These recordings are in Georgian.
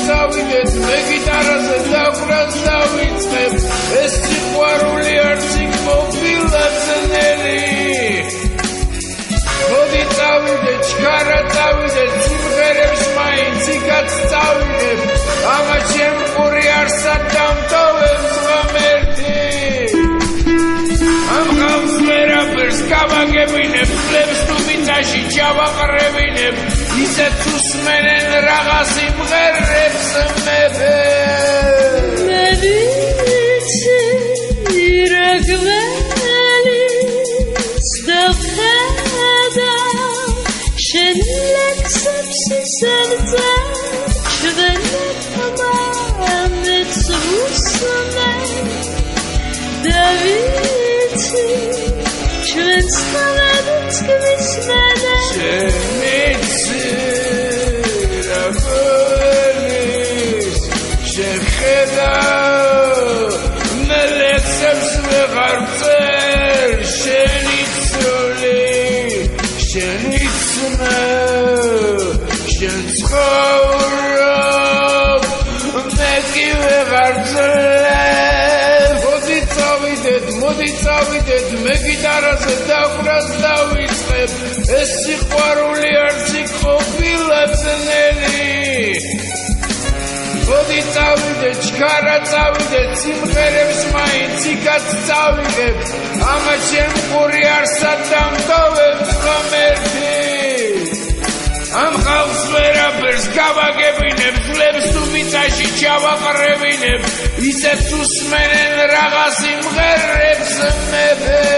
წავიდეთ მე გიტარაზე დაკვრას დავიწყებ ეს სიყვარული არც იქ მოფილაცნელი მოდი წავიდეთ ჩქარა წავიდეთ სიმღერებს მაინც იქაც წავიდებ ამა ჩემ ყური არსად დამტოვებს ღამერთი ამ ხალხს ვერაფერს გავაგებინებ ფლებს თუ მიწაში ჩავაყრევინებ ისეთ უსმენენ რაღა სიმღერებს მე ვიცი რა გველის დავხედა შენ ლექსებს სერდზე ჩვენებმა ამეც უსმენ და ვიცი ჩვენს ხალხს გვისმენე მოდი წავიდეთ მე გიტარაზე დაკვრას დავიწყებ ეს სიყვარული არც იქ ყოფილაცნელი მოდი წავიდეთ ჩქარა წავიდეთ სიმღერებს მაინც იქაც წავიღებ ამა ჩემ ყური არსად დამტოვებს ღამერთი ამ ხალხს ვერაფერს გავაგებინებ ფლებს თუ მიწაში ჩავაყრევინებ ისეთ უსმენენ რაღა სიმღერებს მე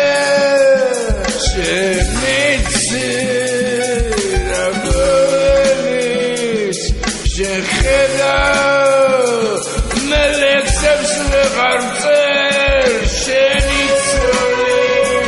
შემიცი რა გველის შეხედა მე ლექსებს ვეღარ ვწერ შენი ცოლი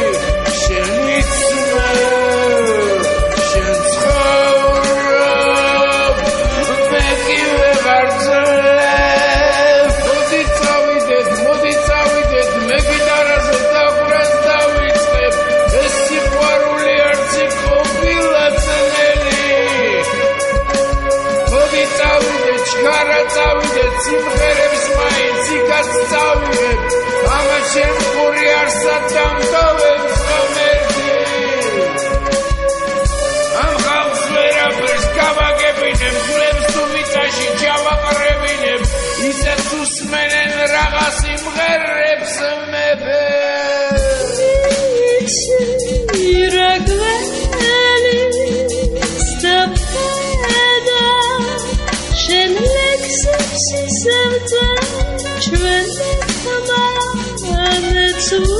წავიდეთ სიმღერებს მაინც იქაც წავიღებ ამა ჩემ ყური არსად დამტოვებს ღამერთი ამ ხალხს ვერაფერს გავაგებინებ ფლებს თუ მიწაში ჩავაყრევინებ ისეთ უსმენენ რაღა სიმღერებს მე ვიცი რა გველის დავხედა შენ Sisavda çöle tamam